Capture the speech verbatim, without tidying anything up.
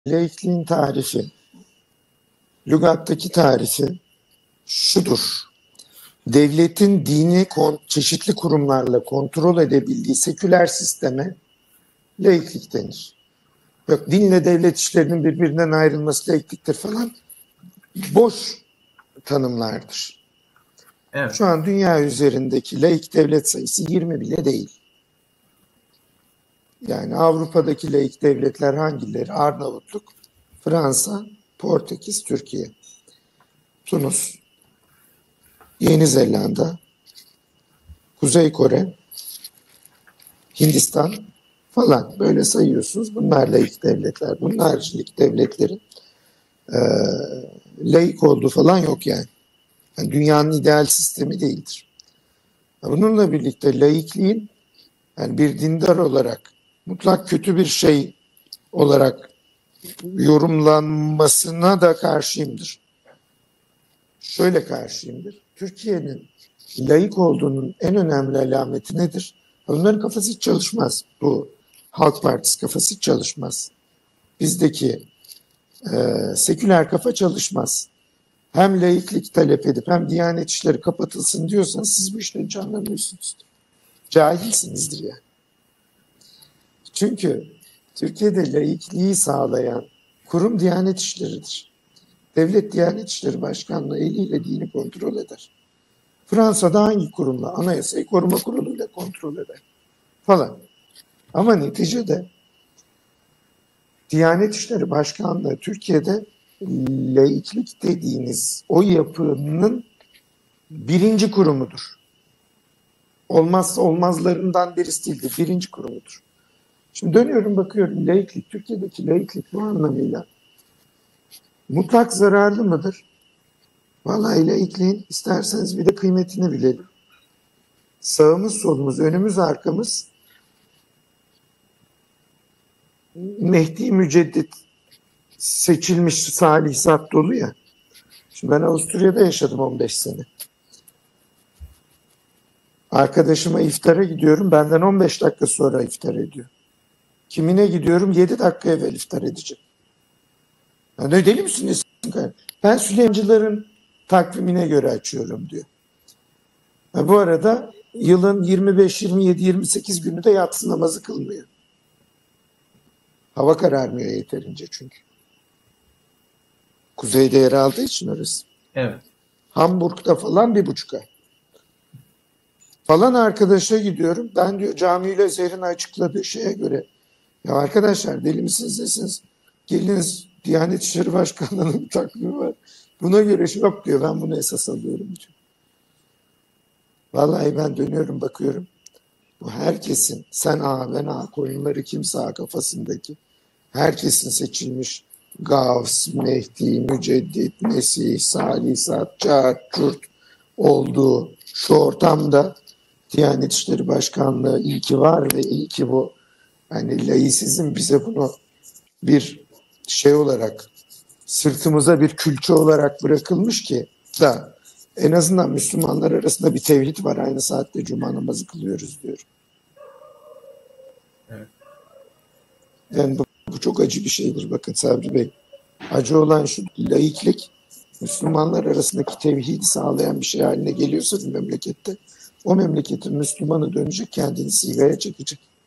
Laikliğin tarifi, lügattaki tarifi şudur: devletin dini çeşitli kurumlarla kontrol edebildiği seküler sisteme laiklik denir. Yok, dinle devlet işlerinin birbirinden ayrılması laikliktir falan, boş tanımlardır. Evet. Şu an dünya üzerindeki laik devlet sayısı yirmi bile değil. Yani Avrupa'daki laik devletler hangileri? Arnavutluk, Fransa, Portekiz, Türkiye, Tunus, Yeni Zelanda, Kuzey Kore, Hindistan falan, böyle sayıyorsunuz. Bunlar laik devletler. Bunun haricindeki devletlerin e, laik olduğu falan yok yani. Yani dünyanın ideal sistemi değildir. Bununla birlikte laikliğin yani bir dindar olarak mutlak kötü bir şey olarak yorumlanmasına da karşıyımdır. Şöyle karşıyımdır. Türkiye'nin laik olduğunun en önemli alameti nedir? Onların kafası hiç çalışmaz. Bu Halk Partisi kafası hiç çalışmaz. Bizdeki e, seküler kafa çalışmaz. Hem laiklik talep edip hem Diyanet işleri kapatılsın diyorsanız siz bu işleri hiç anlamıyorsunuz. Cahilsinizdir yani. Çünkü Türkiye'de laikliği sağlayan kurum Diyanet işleridir. Devlet Diyanet İşleri Başkanlığı eliyle dini kontrol eder. Fransa'da hangi kurumla? Anayasayı Koruma Kurulu'yla kontrol eder falan. Ama neticede Diyanet İşleri Başkanlığı Türkiye'de laiklik dediğiniz o yapının birinci kurumudur. Olmazsa olmazlarından birisi değildir. Birinci kurumudur. Şimdi dönüyorum bakıyorum, laiklik, Türkiye'deki laiklik bu anlamıyla mutlak zararlı mıdır? Vallahi laikliğin isterseniz bir de kıymetini bilelim. Sağımız, solumuz, önümüz, arkamız Mehdi Müceddit seçilmiş salih zat dolu ya. Şimdi ben Avusturya'da yaşadım on beş sene. Arkadaşıma iftara gidiyorum, benden on beş dakika sonra iftar ediyor. Kimine gidiyorum, yedi dakika evvel iftar edeceğim. Ya ne, deli misiniz? Ben Süleymancıların takvimine göre açıyorum diyor. Ha, bu arada yılın yirmi beş, yirmi yedi, yirmi sekiz günü de yatsı namazı kılmıyor. Hava kararmıyor yeterince çünkü. Kuzeyde yer aldığı için orası. Evet. Hamburg'da falan bir buçuk ay. Falan arkadaşa gidiyorum. Ben diyor camiyle Zehrin açıkladığı şeye göre, ya arkadaşlar deli misiniz desiniz, geliniz Diyanet İşleri Başkanlığı'nın bir takvimi var. Buna göre şey yok diyor, ben bunu esas alıyorum diyor. Vallahi ben dönüyorum bakıyorum. Bu herkesin, sen ağa ben ağa, koyunları kim sağ kafasındaki herkesin seçilmiş Gavs, Mehdi, Müceddit, Mesih, Salih, Zat, Cart, Curt olduğu şu ortamda Diyanet İşleri Başkanlığı iyi ki var ve iyi ki bu yani laisizm bize bunu bir şey olarak sırtımıza bir külçe olarak bırakılmış ki da en azından Müslümanlar arasında bir tevhid var. Aynı saatte cuma namazı kılıyoruz diyor. Evet. Yani bu, bu çok acı bir şeydir. Bakın Sabri Bey. Acı olan şu, laiklik Müslümanlar arasındaki tevhidi sağlayan bir şey haline geliyorsa bir memlekette, o memleketin Müslümanı dönecek, kendini sigaya çekecek.